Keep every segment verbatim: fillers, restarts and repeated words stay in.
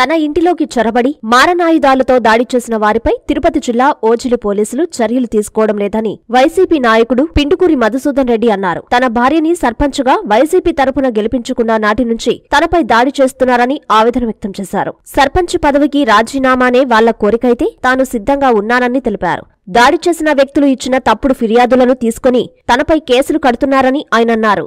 తన ఇంటిలోకి చొరబడి మారణాయుధాలతో దాడి చేసిన వారిపై తిరుపతి జిల్లా ఓజిలి పోలీసులు చర్యలు తీసుకోవడం లేదని వైసీపీ నాయకుడు పిండుకూరి మధుసూదన్ రెడ్డి అన్నారు. తన భార్యని సర్పంచ్గా వైసీపీ తరపున గెలిపించుకున్న నాటి నుంచి తనపై దాడి చేస్తున్నారని ఆవేదన వ్యక్తం చేశారు. సర్పంచ్ పదవికి రాజీనామానే వాళ్ల కోరికైతే తాను సిద్ధంగా ఉన్నానని తెలిపారు. దాడి చేసిన వ్యక్తులు ఇచ్చిన తప్పుడు ఫిర్యాదులను తీసుకుని తనపై కేసులు కడుతున్నారని ఆయన అన్నారు.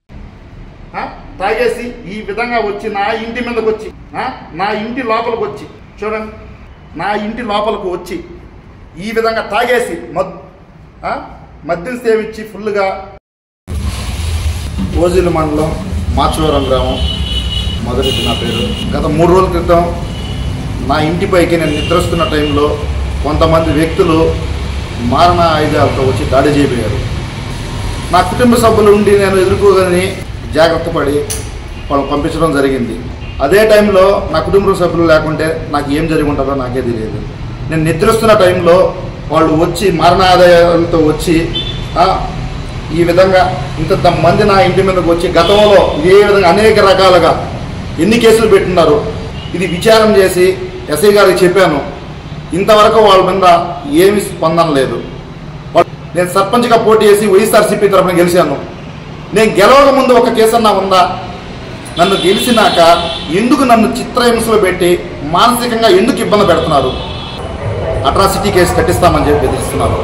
తాగేసి ఈ విధంగా వచ్చి నా ఇంటి మీదకి వచ్చి నా ఇంటి లోపలికి వచ్చి చూడండి, నా ఇంటి లోపలికి వచ్చి ఈ విధంగా తాగేసి మద్యం సేవించి ఫుల్గా. ఓజిలి మండలం మాచవరం గ్రామం, మొదటి నా పేరు. గత మూడు రోజుల క్రితం నా ఇంటిపైకి నేను నిద్రిస్తున్న టైంలో కొంతమంది వ్యక్తులు మారణ ఆయుధాలతో వచ్చి దాడి చేయబోయారు. నా కుటుంబ సభ్యులు ఉండి నేను ఎదుర్కోగానే జాగ్రత్త పడి వాళ్ళు పంపించడం జరిగింది. అదే టైంలో నా కుటుంబ సభ్యులు లేకుంటే నాకు ఏం జరిగి ఉంటుందో నాకే తెలియదు. నేను నిద్రిస్తున్న టైంలో వాళ్ళు వచ్చి మరణాదాయాలతో వచ్చి ఈ విధంగా ఇంత మంది నా ఇంటి మీదకి వచ్చి గతంలో ఇదే విధంగా అనేక రకాలుగా ఎన్ని కేసులు పెట్టున్నారు. ఇది విచారం చేసి ఎస్ఐ గారికి చెప్పాను. ఇంతవరకు వాళ్ళ మీద ఏమి స్పందన లేదు. నేను సర్పంచ్గా పోటీ చేసి వైఎస్ఆర్సీపీ తరఫున గెలిచాను. నేను గెలవక ముందు ఒక కేసు అన్నా ఉందా? నన్ను గెలిచినాక ఎందుకు నన్ను చిత్రహింసలు పెట్టి మానసికంగా ఎందుకు ఇబ్బంది పెడుతున్నారు? అట్రాసిటీ కేసు కట్టిస్తామని చెప్పి బెదిరిస్తున్నారు.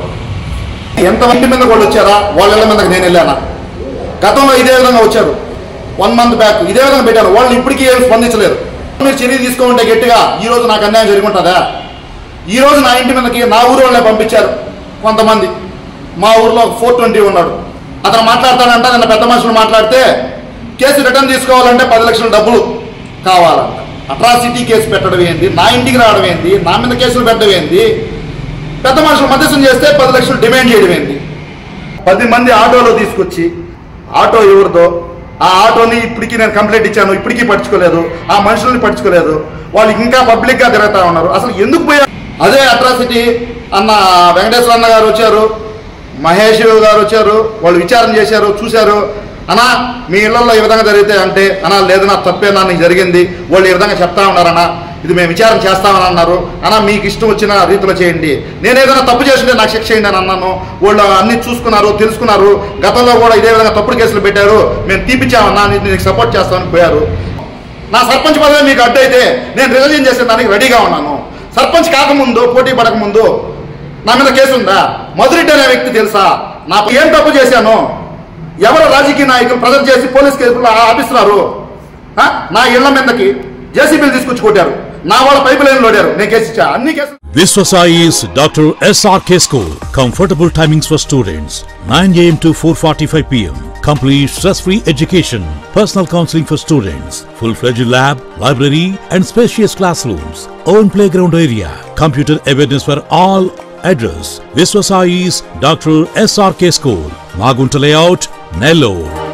ఎంతమంది మీద వాళ్ళు వచ్చారా? వాళ్ళ మీదకి నేను వెళ్ళానా? గతంలో ఇదే విధంగా వచ్చారు. వన్ మంత్ బ్యాక్ ఇదే విధంగా పెట్టారు. వాళ్ళు ఇప్పటికీ ఏం స్పందించలేదు. మీరు చర్య తీసుకోమంటే గట్టిగా ఈ రోజు నాకు అన్యాయం జరుగుంటుందా? ఈ రోజు నా ఇంటి మీదకి నా ఊరు వాళ్ళే పంపించారు కొంతమంది. మా ఊర్లో ఫోర్ ట్వంటీ ఉన్నాడు, అతను మాట్లాడతాడంట. నిన్న పెద్ద మనుషులు మాట్లాడితే కేసు రిటర్న్ తీసుకోవాలంటే పది లక్షల డబ్బులు కావాలంట. అట్రాసిటీ కేసు పెట్టడం ఏంది? నా ఇంటికి రావడం ఏంది? నా మీద కేసులు పెట్టడం ఏంది? పెద్ద మనుషులు మధ్యస్థం చేస్తే పది లక్షలు డిమాండ్ చేయడం ఏంది? పది మంది ఆటోలో తీసుకొచ్చి, ఆటో ఎవరిదో ఆ ఆటోని ఇప్పటికీ నేను కంప్లైంట్ ఇచ్చాను, ఇప్పటికీ పట్టించుకోలేదు. ఆ మనుషుల్ని పట్టించుకోలేదు. వాళ్ళు ఇంకా పబ్లిక్గా తిరుగుతూ ఉన్నారు. అసలు ఎందుకు పోయారు? అదే అట్రాసిటీ అన్న వెంకటేశ్వర అన్న గారు వచ్చారు, మహేష్ గారు వచ్చారు. వాళ్ళు విచారణ చేశారు, చూశారు. అన్నా మీ ఇళ్లలో ఈ విధంగా జరిగితే అంటే అన్నా లేదు నా తప్పేనా నీకు జరిగింది, వాళ్ళు ఈ విధంగా చెప్తా ఉన్నారన్నా, ఇది మేము విచారణ చేస్తామని అన్నారు. అన్నా మీకు ఇష్టం వచ్చిన రీతిలో చేయండి, నేను ఏదైనా తప్పు చేస్తుంటే నాకు శిక్ష చేయండి అని అన్నాను. వాళ్ళు అన్ని చూసుకున్నారు, తెలుసుకున్నారు. గతంలో కూడా ఇదే విధంగా తప్పుడు కేసులు పెట్టారు, మేము తీపిచ్చామన్నా, నీకు సపోర్ట్ చేస్తామని పోయారు. నా సర్పంచ్ పదవి మీకు అడ్డు అయితే నేను రిజైన్ చేసే దానికి రెడీగా ఉన్నాను. సర్పంచ్ కాకముందు, పోటీ పడకముందు నా మీద కేసు ఉందా? మధురెడ్డి అనే వ్యక్తి తెలుసా? నాకు ఏం తప్పు చేశాను? ఎవరు రాజకీయ నాయకులు ప్రజలు చేసి పోలీస్ కేసులు ఆపిస్తున్నారు? నా ఇళ్ల మీదకి జేసీబీలు తీసుకొచ్చి కొట్టారు, నా వాళ్ళ పైపు లైన్ లోడారు, నేను కేసు ఇచ్చా. అన్ని కేసులు. Viswasai's Doctor S R K School. Comfortable timings for students nine A M to four forty-five P M Complete stress-free education. Personal counseling for students. Full-fledged lab, library and spacious classrooms. Own playground area. Computer awareness for all. Address: Viswasai's Doctor S R K School, Magunta Layout, Nellore.